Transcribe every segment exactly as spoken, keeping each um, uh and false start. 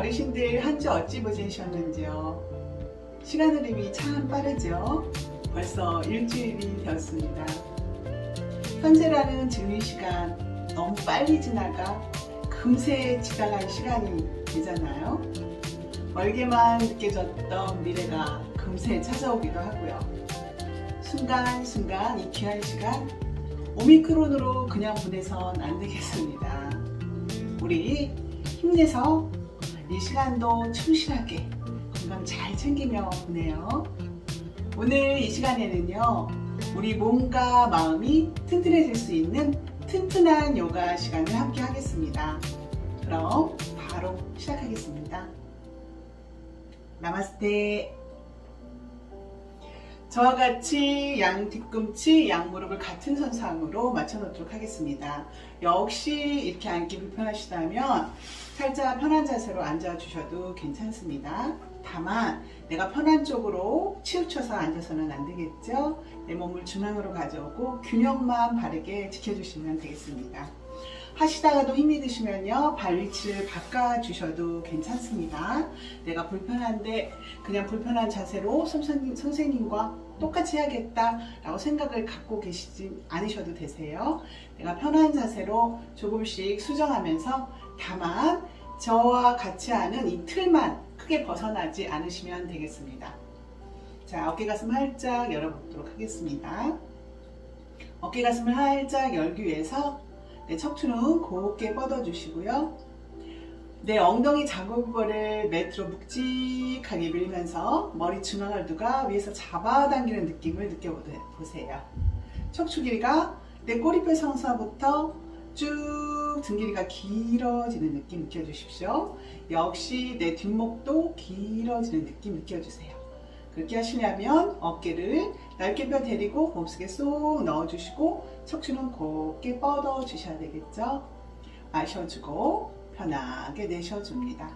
어르신들 한 주 어찌 보내셨는지요? 시간 흐름이 참 빠르죠? 벌써 일주일이 되었습니다. 현재라는 지금 이 시간 너무 빨리 지나가 금세 지나갈 시간이 되잖아요. 멀게만 느껴졌던 미래가 금세 찾아오기도 하고요. 순간순간 이 귀한 시간 오미크론으로 그냥 보내선 안 되겠습니다. 우리 힘내서 이 시간도 충실하게 건강 잘 챙기며 보내요. 오늘 이 시간에는요, 우리 몸과 마음이 튼튼해질 수 있는 튼튼한 요가 시간을 함께 하겠습니다. 그럼 바로 시작하겠습니다. 나마스테. 저와 같이 양 뒤꿈치, 양 무릎을 같은 선상으로 맞춰 놓도록 하겠습니다. 역시 이렇게 앉기 불편하시다면 살짝 편한 자세로 앉아 주셔도 괜찮습니다. 다만 내가 편한 쪽으로 치우쳐서 앉아서는 안 되겠죠? 내 몸을 중앙으로 가져오고 균형만 바르게 지켜주시면 되겠습니다. 하시다가도 힘이 드시면요, 발 위치를 바꿔 주셔도 괜찮습니다. 내가 불편한데 그냥 불편한 자세로 선생님, 선생님과 똑같이 해야겠다 라고 생각을 갖고 계시지 않으셔도 되세요. 내가 편한 자세로 조금씩 수정하면서 다만 저와 같이 하는 이 틀만 크게 벗어나지 않으시면 되겠습니다. 자, 어깨 가슴 활짝 열어보도록 하겠습니다. 어깨 가슴을 활짝 열기 위해서 내 척추는 곱게 뻗어주시고요. 내 엉덩이 자국벌을 매트로 묵직하게 밀면서 머리 중앙을 누가 위에서 잡아당기는 느낌을 느껴보세요. 척추 길이가 내 꼬리뼈 상사부터 쭉 등 길이가 길어지는 느낌 느껴주십시오. 역시 내 뒷목도 길어지는 느낌 느껴주세요. 그렇게 하시려면 어깨를 넓게 펴 데리고 몸속에 쏙 넣어주시고 척추는 곱게 뻗어 주셔야 되겠죠. 마셔주고 편하게 내쉬어줍니다.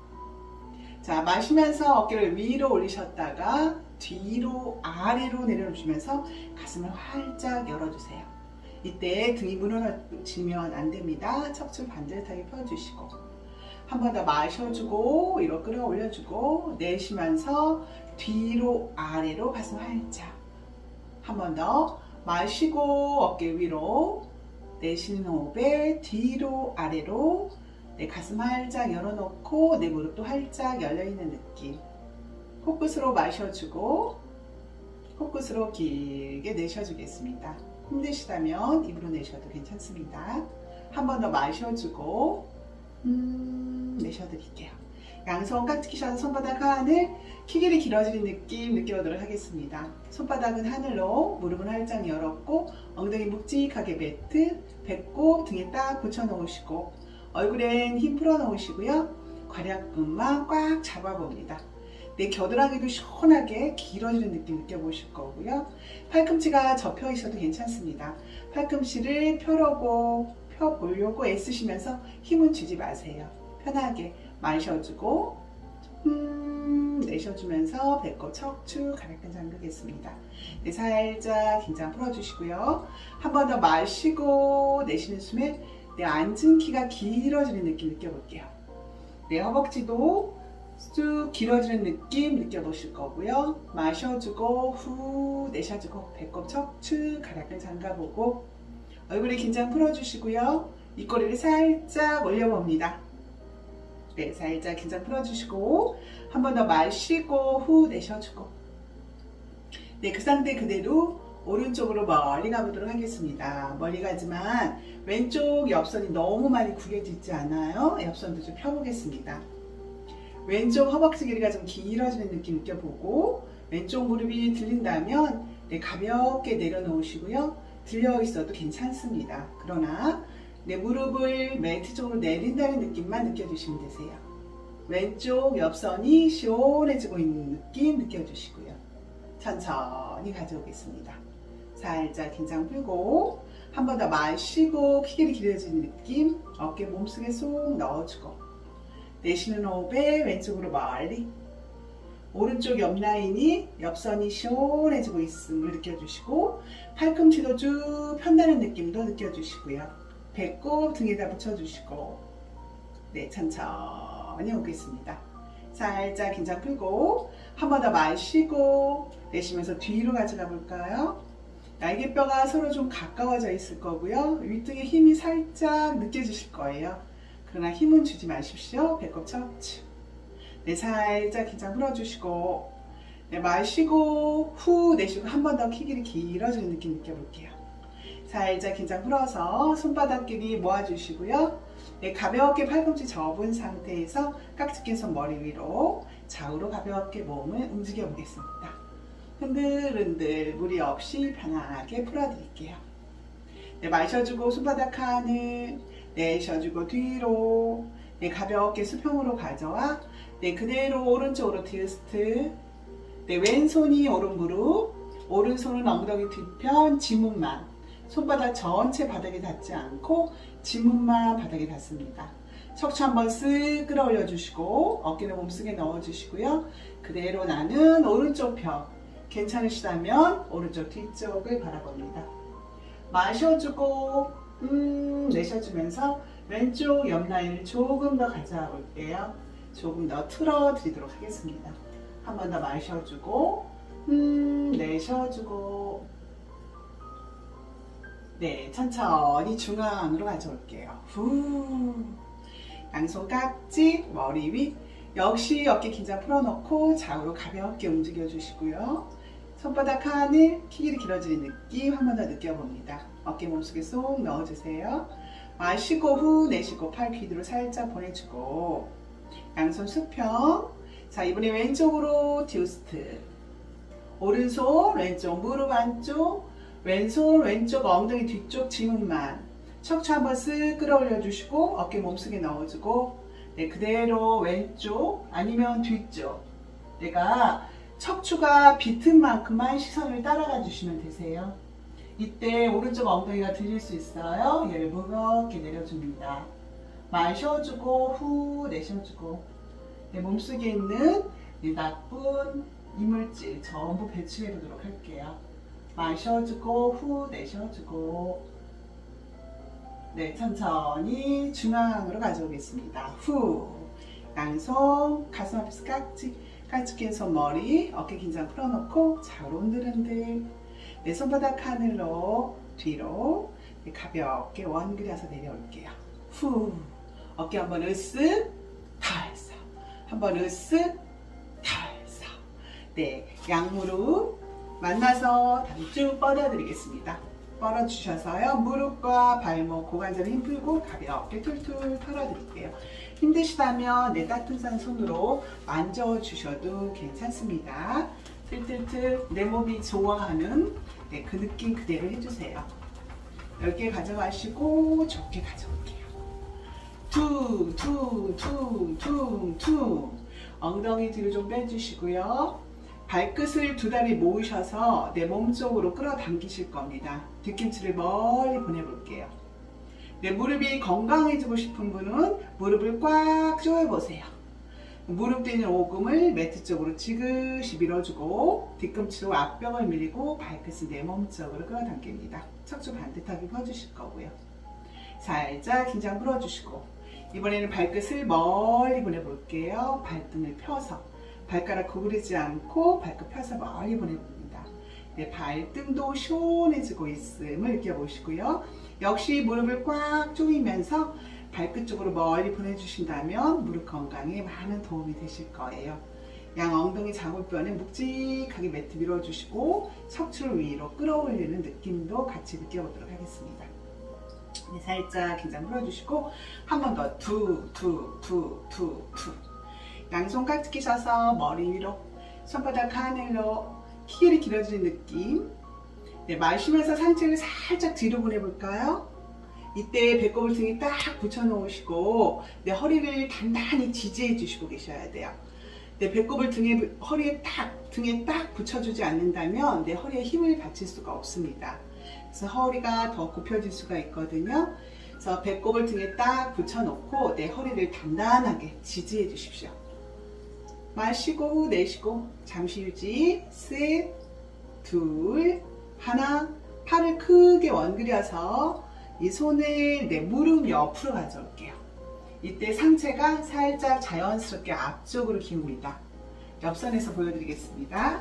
자, 마시면서 어깨를 위로 올리셨다가 뒤로 아래로 내려주면서 가슴을 활짝 열어주세요. 이때 등이 무너지면 안 됩니다. 척추 반듯하게 펴주시고 한 번 더 마셔주고 위로 끌어올려주고 내쉬면서 뒤로 아래로 가슴 활짝 한 번 더 마시고 어깨 위로 내쉬는 호흡에 뒤로 아래로 내 가슴 활짝 열어놓고 내 무릎도 활짝 열려있는 느낌. 코끝으로 마셔주고 코끝으로 길게 내쉬어주겠습니다. 힘드시다면 입으로 내쉬어도 괜찮습니다. 한 번 더 마셔주고 음, 내쉬어드릴게요. 양손 깍지 끼셔서 손바닥 하늘, 키 길이 길어지는 느낌 느껴보도록 하겠습니다. 손바닥은 하늘로, 무릎은 활짝 열었고 엉덩이 묵직하게 매트, 배꼽 등에 딱 붙여 놓으시고 얼굴엔 힘 풀어 놓으시고요. 괄약근만 꽉 잡아봅니다. 내 겨드랑이도 시원하게 길어지는 느낌 느껴보실 거고요. 팔꿈치가 접혀 있어도 괜찮습니다. 팔꿈치를 펴려고 펴보려고 애쓰시면서 힘은 주지 마세요. 편하게 마셔주고 음, 내쉬어주면서 배꼽, 척추, 가략근 잠그겠습니다. 네, 살짝 긴장 풀어주시고요. 한 번 더 마시고 내쉬는 숨에 내 앉은 키가 길어지는 느낌 느껴볼게요. 내 허벅지도 쭉 길어지는 느낌 느껴보실 거고요. 마셔주고 후 내쉬어주고 배꼽, 척추, 가략근 잠가보고 얼굴에 긴장 풀어주시고요. 입꼬리를 살짝 올려봅니다. 네, 살짝 긴장 풀어주시고 한 번 더 마시고 후 내쉬어주고 네, 그 상태 그대로 오른쪽으로 멀리 가보도록 하겠습니다. 멀리 가지만 왼쪽 옆선이 너무 많이 구겨져 있지 않아요? 옆선도 좀 펴보겠습니다. 왼쪽 허벅지 길이가 좀 길어지는 느낌 느껴보고 왼쪽 무릎이 들린다면 네, 가볍게 내려놓으시고요. 들려 있어도 괜찮습니다. 그러나 내 무릎을 매트 쪽으로 내린다는 느낌만 느껴주시면 되세요. 왼쪽 옆선이 시원해지고 있는 느낌 느껴주시고요. 천천히 가져오겠습니다. 살짝 긴장 풀고 한 번 더 마시고 키 길이 길어지는 느낌 어깨 몸속에 쏙 넣어주고 내쉬는 호흡에 왼쪽으로 멀리 오른쪽 옆라인이 옆선이 시원해지고 있음을 느껴주시고 팔꿈치도 쭉 편다는 느낌도 느껴주시고요. 배꼽 등에다 붙여주시고 네, 천천히 천천히 오겠습니다. 살짝 긴장 풀고 한 번 더 마시고 내쉬면서 뒤로 가져가 볼까요? 날개뼈가 서로 좀 가까워져 있을 거고요. 윗등에 힘이 살짝 느껴지실 거예요. 그러나 힘은 주지 마십시오. 배꼽 척추. 네, 살짝 긴장 풀어주시고 네, 마시고 후 내쉬고 한 번 더 키 길이 길어지는 느낌 느껴볼게요. 살짝 긴장 풀어서 손바닥 길이 모아주시고요. 네, 가볍게 팔꿈치 접은 상태에서 깍지 낀 손 머리 위로 좌우로 가볍게 몸을 움직여 보겠습니다. 흔들흔들 무리 없이 편하게 풀어드릴게요. 네, 마셔주고 손바닥 하늘, 내쉬어주고 뒤로, 네, 가볍게 수평으로 가져와, 네, 그대로 오른쪽으로 트위스트, 네, 왼손이 오른 무릎, 오른손은 엉덩이 뒤편, 지문만, 손바닥 전체 바닥에 닿지 않고 지문만 바닥에 닿습니다. 척추 한번 쓱 끌어올려 주시고 어깨는 몸속에 넣어 주시고요. 그대로 나는 오른쪽 벽, 괜찮으시다면 오른쪽 뒤쪽을 바라봅니다. 마셔주고 음, 내쉬어주면서 왼쪽 옆 라인을 조금 더 가져와 볼게요. 조금 더 틀어 드리도록 하겠습니다. 한 번 더 마셔주고 음, 내쉬어주고 네, 천천히 중앙으로 가져올게요. 후, 양손 깍지, 머리 위 역시 어깨 긴장 풀어놓고 좌우로 가볍게 움직여 주시고요. 손바닥 하늘, 키 길이 길어지는 느낌 한 번 더 느껴봅니다. 어깨 몸속에 쏙 넣어주세요. 마시고 후 내쉬고 팔 귀뒤로 살짝 보내주고 양손 수평. 자, 이번에 왼쪽으로 트위스트. 오른손 왼쪽 무릎 안쪽, 왼손 왼쪽 엉덩이 뒤쪽 지문만. 척추 한번 쓱 끌어올려 주시고 어깨 몸속에 넣어주고 네, 그대로 왼쪽 아니면 뒤쪽 내가 척추가 비튼 만큼만 시선을 따라가 주시면 되세요. 이때 오른쪽 엉덩이가 들릴 수 있어요. 얘를 무겁게 내려줍니다. 마셔주고 후 내쉬어주고 내 몸속에 있는 이 나쁜 이물질 전부 배출해 보도록 할게요. 마셔주고 후 내쉬어주고 네, 천천히 중앙으로 가져오겠습니다. 후, 양손 가슴 앞에서 깍지, 깍지 낀 손 머리, 어깨 긴장 풀어놓고 좌우로 흔들흔들. 내 손바닥 하늘로 뒤로 네, 가볍게 원 그려서 내려올게요. 후, 어깨 한번 으쓱, 달싹, 한번 으쓱, 달싹. 네, 양무릎 만나서 다리 쭉 뻗어드리겠습니다. 뻗어주셔서요. 무릎과 발목, 고관절에 힘 풀고 가볍게 툴툴 털어드릴게요. 힘드시다면 내 따뜻한 손으로 만져주셔도 괜찮습니다. 틀틀틀 내 몸이 좋아하는 네, 그 느낌 그대로 해주세요. 넓게 가져가시고 좁게 가져올게요. 퉁, 퉁, 퉁, 퉁, 퉁. 엉덩이 뒤로 좀 빼주시고요. 발끝을 두 다리 모으셔서 내 몸쪽으로 끌어당기실 겁니다. 뒤꿈치를 멀리 보내볼게요. 내 무릎이 건강해지고 싶은 분은 무릎을 꽉 조여보세요. 무릎 뒤는 오금을 매트 쪽으로 지그시 밀어주고 뒤꿈치로 앞벽을 밀고 발끝을 내 몸쪽으로 끌어당깁니다. 척추 반듯하게 펴주실 거고요. 살짝 긴장 풀어주시고 이번에는 발끝을 멀리 보내볼게요. 발등을 펴서 발가락 구부리지 않고 발끝 펴서 멀리 보내봅니다. 네, 발등도 시원해지고 있음을 느껴보시고요. 역시 무릎을 꽉 조이면서 발끝 쪽으로 멀리 보내주신다면 무릎 건강에 많은 도움이 되실 거예요. 양 엉덩이 자골뼈는 묵직하게 매트 밀어주시고 척추를 위로 끌어올리는 느낌도 같이 느껴보도록 하겠습니다. 네, 살짝 긴장 풀어주시고 한 번 더 투, 투, 투, 투, 투. 양손 깍지 끼셔서 머리 위로 손바닥 하늘로 키 길이 길어지는 느낌. 네, 마시면서 상체를 살짝 뒤로 보내볼까요? 이때 배꼽을 등에 딱 붙여 놓으시고 내 허리를 단단히 지지해 주시고 계셔야 돼요. 내 배꼽을 등에, 허리에 딱, 등에 딱 붙여주지 않는다면 내 허리에 힘을 받칠 수가 없습니다. 그래서 허리가 더 굽혀질 수가 있거든요. 그래서 배꼽을 등에 딱 붙여놓고 내 허리를 단단하게 지지해 주십시오. 마시고 내쉬고 잠시 유지. 셋, 둘, 하나. 팔을 크게 원그려서 이 손을 내 무릎 옆으로 가져올게요. 이때 상체가 살짝 자연스럽게 앞쪽으로 기웁니다. 옆선에서 보여드리겠습니다.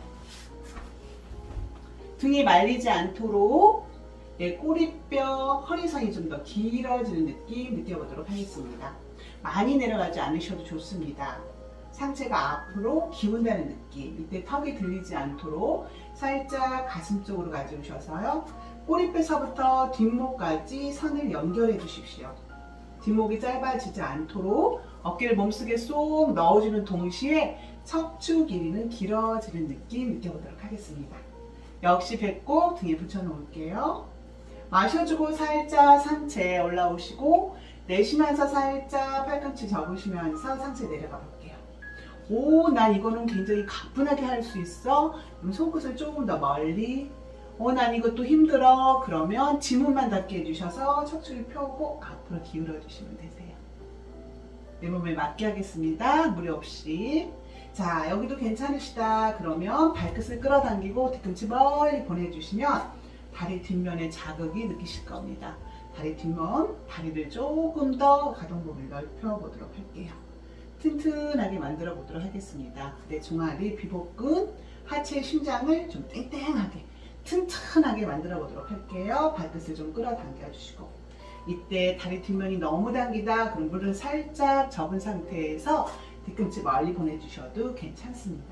등이 말리지 않도록 내 꼬리뼈, 허리선이 좀 더 길어지는 느낌 느껴보도록 하겠습니다. 많이 내려가지 않으셔도 좋습니다. 상체가 앞으로 기운다는 느낌. 이때 턱이 들리지 않도록 살짝 가슴 쪽으로 가져오셔서요. 꼬리뼈서부터 뒷목까지 선을 연결해 주십시오. 뒷목이 짧아지지 않도록 어깨를 몸속에 쏙 넣어주는 동시에 척추 길이는 길어지는 느낌 느껴보도록 하겠습니다. 역시 배꼽 등에 붙여 놓을게요. 마셔주고 살짝 상체 올라오시고 내쉬면서 살짝 팔꿈치 접으시면서 상체 내려가 볼게요. 오, 난 이거는 굉장히 가뿐하게 할 수 있어. 그럼 손끝을 조금 더 멀리. 오, 난 이것도 힘들어. 그러면 지문만 닿게 해주셔서 척추를 펴고 앞으로 기울여 주시면 되세요. 내 몸에 맞게 하겠습니다. 무리 없이. 자, 여기도 괜찮으시다. 그러면 발끝을 끌어당기고 뒤꿈치 멀리 보내주시면 다리 뒷면에 자극이 느끼실 겁니다. 다리 뒷면, 다리를 조금 더 가동범위를 넓혀 보도록 할게요. 튼튼하게 만들어 보도록 하겠습니다. 내 종아리, 비복근, 하체, 심장을 좀 땡땡하게, 튼튼하게 만들어 보도록 할게요. 발끝을 좀 끌어당겨 주시고. 이때 다리 뒷면이 너무 당기다. 그럼 물을 살짝 접은 상태에서 뒤꿈치 멀리 보내주셔도 괜찮습니다.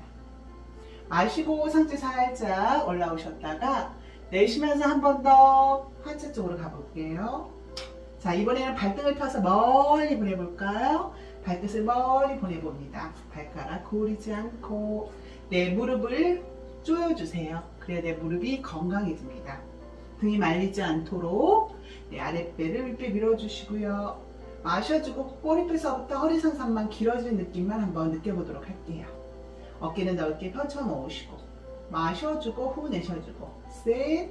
마시고 상체 살짝 올라오셨다가 내쉬면서 한 번 더 하체 쪽으로 가볼게요. 자, 이번에는 발등을 펴서 멀리 보내볼까요? 발끝을 멀리 보내봅니다. 발가락 구부리지 않고 내 무릎을 조여주세요. 그래야 내 무릎이 건강해집니다. 등이 말리지 않도록 내 아랫배를 윗배 밀어주시고요. 마셔주고 꼬리뼈서부터 허리 상상만 길어지는 느낌만 한번 느껴보도록 할게요. 어깨는 넓게 펼쳐 놓으시고 마셔주고 후 내쉬어주고 셋,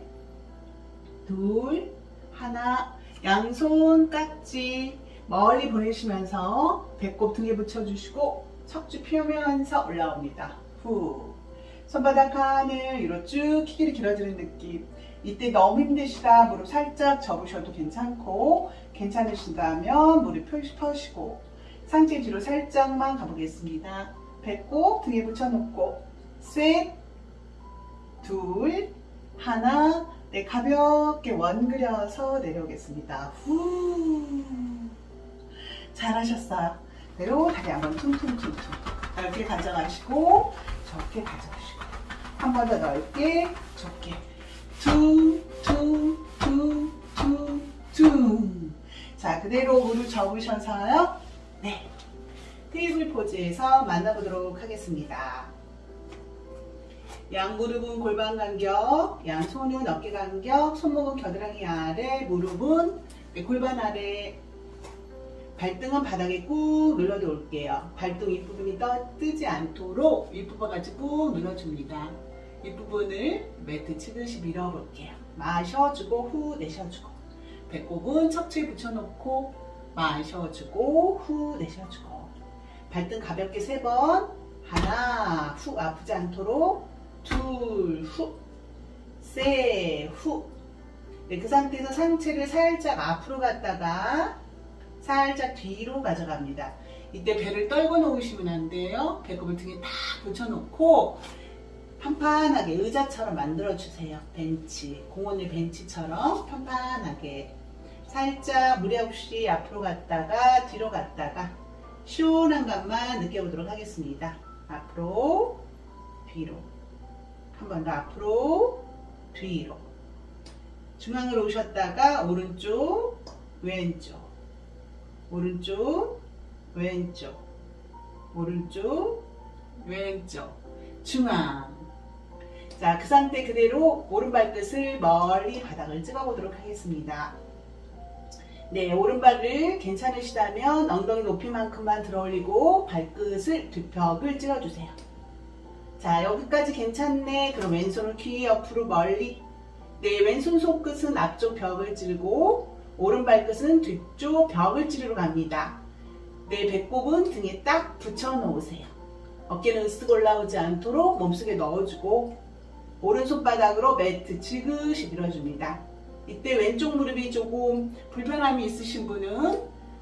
둘, 하나. 양손 깍지 멀리 보내시면서 배꼽 등에 붙여주시고 척추 펴면서 올라옵니다. 후. 손바닥 하늘 위로 쭉 키길이 길어지는 느낌. 이때 너무 힘드시다 무릎 살짝 접으셔도 괜찮고, 괜찮으신다면 무릎 펴시고 상체 뒤로 살짝만 가보겠습니다. 배꼽 등에 붙여놓고 셋, 둘, 하나. 네, 가볍게 원 그려서 내려오겠습니다. 후. 잘하셨어요. 그대로 다리 한번 퉁퉁퉁퉁 넓게 가져가시고 적게 가져오시고 한 번 더 넓게 적게 퉁퉁퉁퉁퉁. 자, 그대로 무릎 접으셔서요. 네, 테이블 포즈에서 만나보도록 하겠습니다. 양무릎은 골반 간격, 양손은 어깨 간격, 손목은 겨드랑이 아래, 무릎은 골반 아래. 발등은 바닥에 꾹 눌러놓을게요. 발등 윗부분이 떠뜨지 않도록 윗부분까지 꾹 눌러줍니다. 윗부분을 매트 치듯이 밀어볼게요. 마셔주고 후 내쉬어주고 배꼽은 척추에 붙여놓고 마셔주고 후 내쉬어주고 발등 가볍게 세 번. 하나, 후 아프지 않도록 둘, 후, 세, 후. 네, 그 상태에서 상체를 살짝 앞으로 갔다가 살짝 뒤로 가져갑니다. 이때 배를 떨궈 놓으시면 안 돼요. 배꼽을 등에 딱 붙여놓고 편판하게 의자처럼 만들어주세요. 벤치, 공원의 벤치처럼 편판하게 살짝 무리 없이 앞으로 갔다가 뒤로 갔다가 시원한 감만 느껴보도록 하겠습니다. 앞으로, 뒤로. 한 번 더 앞으로, 뒤로. 중앙으로 오셨다가 오른쪽, 왼쪽, 오른쪽, 왼쪽, 오른쪽, 왼쪽, 중앙. 자, 그 상태 그대로 오른발끝을 멀리 바닥을 찍어보도록 하겠습니다. 네, 오른발을 괜찮으시다면 엉덩이 높이만큼만 들어 올리고 발끝을 뒷벽을 찍어주세요. 자, 여기까지 괜찮네. 그럼 왼손을 귀 옆으로 멀리. 네, 왼손 손끝은 앞쪽 벽을 찌르고 오른발끝은 뒤쪽 벽을 찌르러 갑니다. 네, 배꼽은 등에 딱 붙여 놓으세요. 어깨는 으쓱 올라오지 않도록 몸속에 넣어주고 오른손바닥으로 매트 지그시 밀어줍니다. 이때 왼쪽 무릎이 조금 불편함이 있으신 분은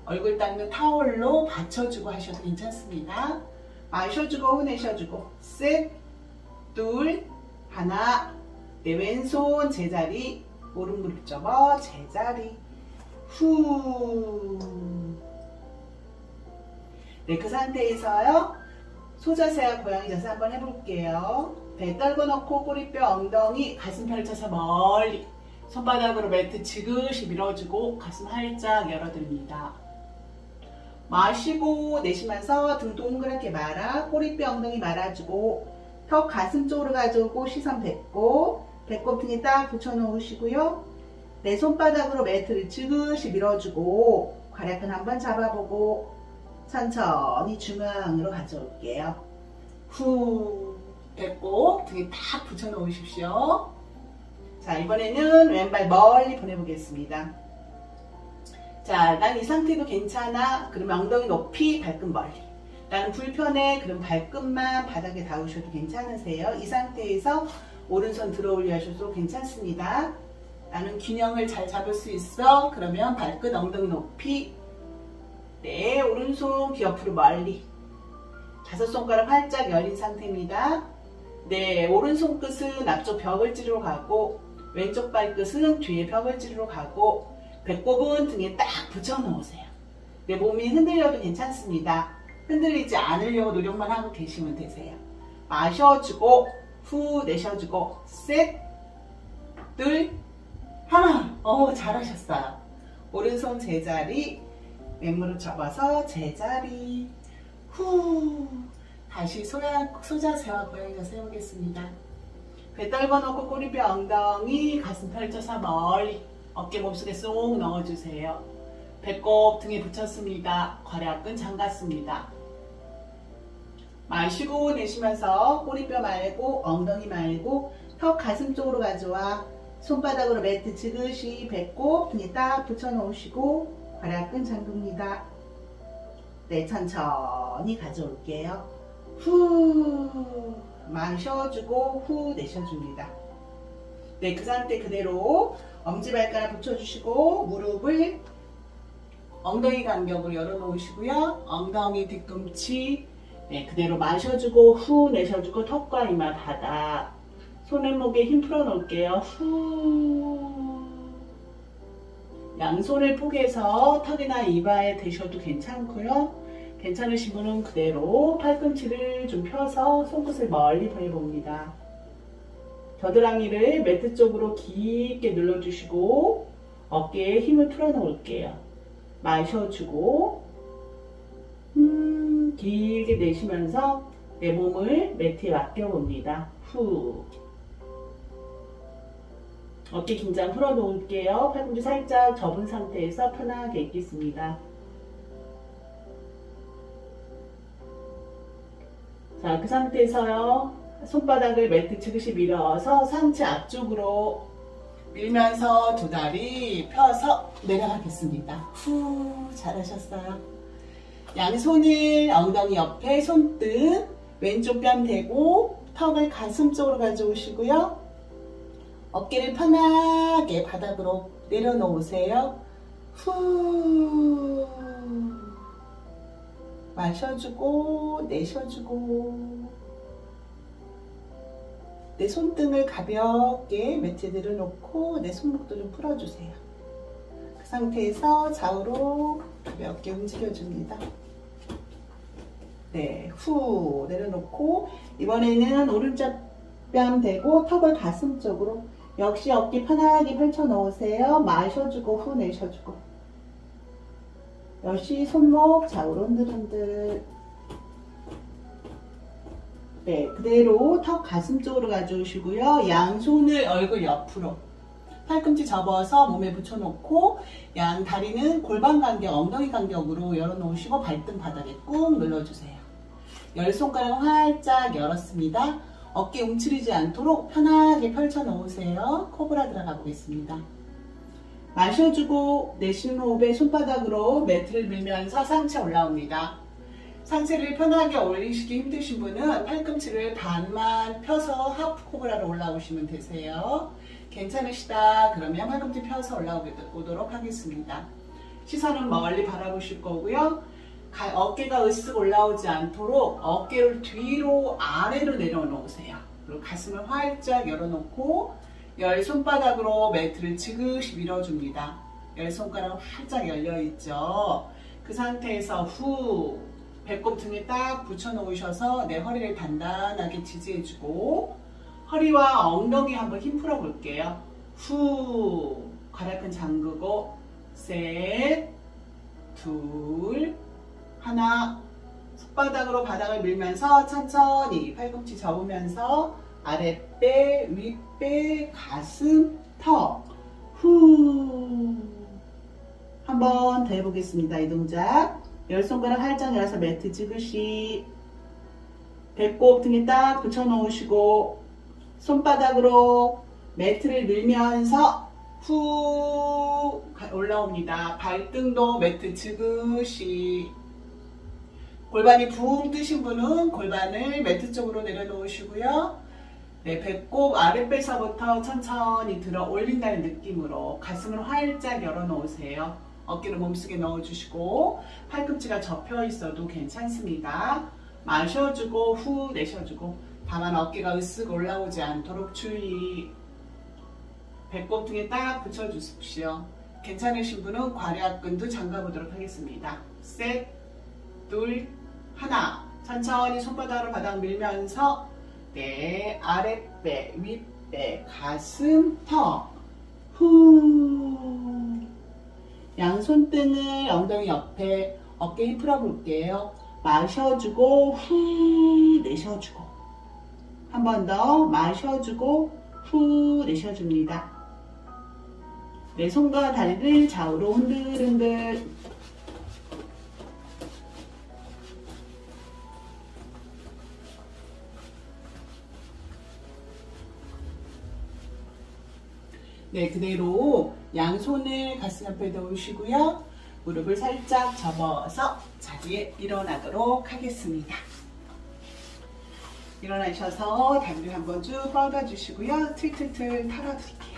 얼굴 닦는 타올로 받쳐주고 하셔도 괜찮습니다. 마셔주고 후 내셔주고 셋, 둘, 하나. 내 왼손 제자리, 오른 무릎 접어 제자리. 후. 네, 그 상태에서요. 소자세와 고양이 자세 한번 해볼게요. 배 떨궈 놓고 꼬리뼈, 엉덩이, 가슴 펼쳐서 멀리. 손바닥으로 매트 지그시 밀어주고 가슴 활짝 열어듭니다. 마시고 내쉬면서 등 동그랗게 말아, 꼬리뼈, 엉덩이 말아주고 턱 가슴 쪽으로 가져오고 시선 배꼽, 배꼽 등에 딱 붙여놓으시고요. 내 손바닥으로 매트를 지그시 밀어주고 괄약근 한번 잡아보고 천천히 중앙으로 가져올게요. 후, 배꼽 등에 딱 붙여놓으십시오. 자, 이번에는 왼발 멀리 보내보겠습니다. 자, 난 이 상태도 괜찮아. 그러면 엉덩이 높이, 발끝 멀리. 나는 불편해. 그럼 발끝만 바닥에 닿으셔도 괜찮으세요. 이 상태에서 오른손 들어 올려 하셔도 괜찮습니다. 나는 균형을 잘 잡을 수 있어. 그러면 발끝, 엉덩이 높이. 네, 오른손 귀 옆으로 멀리. 다섯 손가락 활짝 열린 상태입니다. 네, 오른손 끝은 앞쪽 벽을 찌르러 가고 왼쪽 발끝은 뒤에 벽을 찌르러 가고 배꼽은 등에 딱 붙여놓으세요. 내 몸이 흔들려도 괜찮습니다. 흔들리지 않으려고 노력만 하고 계시면 되세요. 마셔주고 후 내셔주고 셋, 둘, 하나. 어, 잘하셨어요. 오른손 제자리, 왼무릎 접어서 제자리. 후. 다시 소야, 소자세와 고양이 자세 해보겠습니다. 배 떨궈 놓고 꼬리뼈, 엉덩이, 가슴 펼쳐서 멀리. 어깨 몸속에 쏙 넣어주세요. 배꼽 등에 붙였습니다. 괄약근 잠갔습니다. 마시고 내쉬면서 꼬리뼈 말고 엉덩이 말고 턱 가슴 쪽으로 가져와 손바닥으로 매트 지그시 배꼽 등에 딱 붙여놓으시고 괄약근 잠깁니다. 네, 천천히 가져올게요. 후, 마셔주고 후 내셔줍니다. 네, 그 상태 그대로 엄지발가락 붙여주시고 무릎을 엉덩이 간격으로 열어놓으시고요. 엉덩이 뒤꿈치. 네, 그대로 마셔주고 후 내셔주고 턱과 이마 바닥. 손목에 힘 풀어놓을게요. 후. 양손을 포개서 턱이나 이마에 대셔도 괜찮고요. 괜찮으신 분은 그대로 팔꿈치를 좀 펴서 손끝을 멀리 보내봅니다. 겨드랑이를 매트 쪽으로 깊게 눌러주시고 어깨에 힘을 풀어놓을게요. 마셔주고 음, 길게 내쉬면서 내 몸을 매트에 맡겨봅니다. 후. 어깨 긴장 풀어놓을게요. 팔꿈치 살짝 접은 상태에서 편하게 있겠습니다. 자, 그 상태에서요. 손바닥을 매트 지그시 밀어서 상체 앞쪽으로 밀면서 두 다리 펴서 내려가겠습니다. 후, 잘하셨어요. 양손을 엉덩이 옆에 손등, 왼쪽 뺨 대고 턱을 가슴 쪽으로 가져오시고요. 어깨를 편하게 바닥으로 내려놓으세요. 후. 마셔주고 내셔주고 내 손등을 가볍게 매트에 내려놓고 내 손목도 좀 풀어주세요. 그 상태에서 좌우로 가볍게 움직여줍니다. 네, 후 내려놓고 이번에는 오른쪽 뺨 대고 턱을 가슴 쪽으로 역시 어깨 편하게 펼쳐놓으세요. 마셔주고 후 내셔주고 역시 손목 좌우로 흔들흔들. 네, 그대로 턱 가슴 쪽으로 가져오시고요. 양손을 얼굴 옆으로 팔꿈치 접어서 몸에 붙여놓고 양 다리는 골반 간격, 엉덩이 간격으로 열어놓으시고 발등 바닥에 꾹 눌러주세요. 열 손가락 활짝 열었습니다. 어깨 움츠리지 않도록 편하게 펼쳐놓으세요. 코브라 들어가 보겠습니다. 마셔주고 내쉬는 호흡에 손바닥으로 매트를 밀면서 상체 올라옵니다. 상체를 편하게 올리시기 힘드신 분은 팔꿈치를 반만 펴서 하프 코브라로 올라오시면 되세요. 괜찮으시다 그러면 팔꿈치 펴서 올라오도록 하겠습니다. 시선은 멀리 바라보실 거고요. 가, 어깨가 으쓱 올라오지 않도록 어깨를 뒤로 아래로 내려놓으세요. 그리고 가슴을 활짝 열어놓고 열 손바닥으로 매트를 지그시 밀어줍니다. 열 손가락 활짝 열려있죠. 그 상태에서 후 배꼽 등에 딱 붙여 놓으셔서 내 허리를 단단하게 지지해주고 허리와 엉덩이 한번 힘 풀어 볼게요. 후 괄약근 잠그고 셋, 둘, 하나. 손바닥으로 바닥을 밀면서 천천히 팔꿈치 접으면서 아랫배, 윗배, 가슴, 턱. 후. 한 번 더 해보겠습니다. 이 동작. 열 손가락 활짝 열어서 매트 지그시. 배꼽 등에 딱 붙여 놓으시고 손바닥으로 매트를 밀면서 후 올라옵니다. 발등도 매트 지그시. 골반이 붕 뜨신 분은 골반을 매트 쪽으로 내려놓으시고요. 네, 배꼽 아랫배서부터 천천히 들어 올린다는 느낌으로 가슴을 활짝 열어놓으세요. 어깨를 몸속에 넣어주시고 팔꿈치가 접혀 있어도 괜찮습니다. 마셔주고 후 내셔주고 다만 어깨가 으쓱 올라오지 않도록 주의. 배꼽 등에 딱 붙여주십시오. 괜찮으신 분은 괄약근도 잠가보도록 하겠습니다. 셋, 둘, 하나. 천천히 손바닥으로 바닥 밀면서 네, 아랫배, 윗배, 가슴, 턱. 후. 양손등을 엉덩이 옆에 어깨 힘 풀어볼게요. 마셔주고 후 내셔주고 한 번 더 마셔주고 후 내셔줍니다. 내 손과 다리를 좌우로 흔들흔들. 네, 그대로 양손을 가슴 옆에 놓으시고요. 무릎을 살짝 접어서 자리에 일어나도록 하겠습니다. 일어나셔서 다리를 한번 쭉 뻗어주시고요. 틀틀틀 털어드릴게요.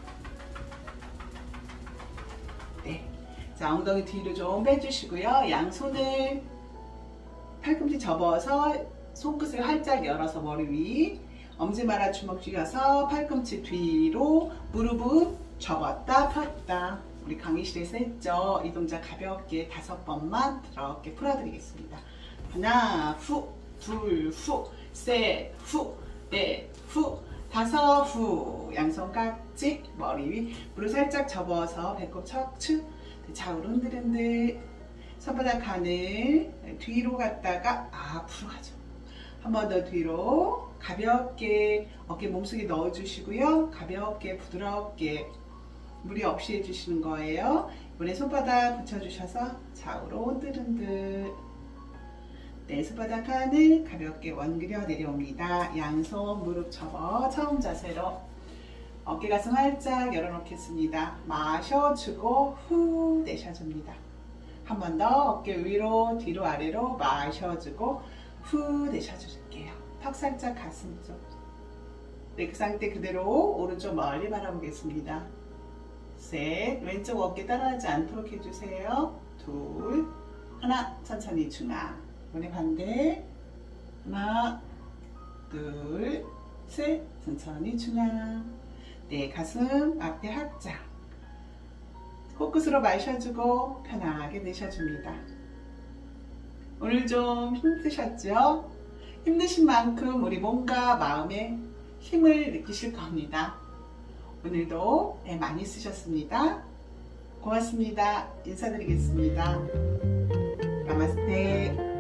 네, 자 엉덩이 뒤로 좀 빼주시고요. 양손을 팔꿈치 접어서 손끝을 활짝 열어서 머리 위. 엄지발아 주먹 쥐어서 팔꿈치 뒤로 무릎은 접었다 폈다. 우리 강의실에서 했죠. 이 동작 가볍게 다섯 번만 부드럽게 풀어드리겠습니다. 하나, 후, 둘, 후, 셋, 후, 넷, 후, 다섯, 후. 양손 깍지, 머리 위. 무릎 살짝 접어서 배꼽 척추 좌우로 흔들흔들. 손바닥 하늘 뒤로 갔다가 앞으로 가죠. 한 번 더 뒤로 가볍게 어깨 몸속에 넣어주시고요. 가볍게 부드럽게 무리 없이 해주시는 거예요. 이번에 손바닥 붙여주셔서 좌우로 흔들흔들. 네, 손바닥 하늘 가볍게 원그려 내려옵니다. 양손 무릎 접어 처음 자세로 어깨 가슴 활짝 열어놓겠습니다. 마셔주고 후 내셔줍니다. 한 번 더 어깨 위로 뒤로 아래로 마셔주고 후 내셔줄게요. 턱 살짝 가슴 쪽. 네, 그 상태 그대로 오른쪽 멀리 바라보겠습니다. 셋, 왼쪽 어깨 따라하지 않도록 해주세요. 둘, 하나, 천천히 중앙. 이번에 반대. 하나, 둘, 셋, 천천히 중앙. 네, 가슴 앞에 합장. 코끝으로 마셔주고 편하게 내셔줍니다. 오늘 좀 힘드셨죠? 힘드신 만큼 우리 몸과 마음에 힘을 느끼실 겁니다. 오늘도 많이 쓰셨습니다. 고맙습니다. 인사드리겠습니다. 나마스테.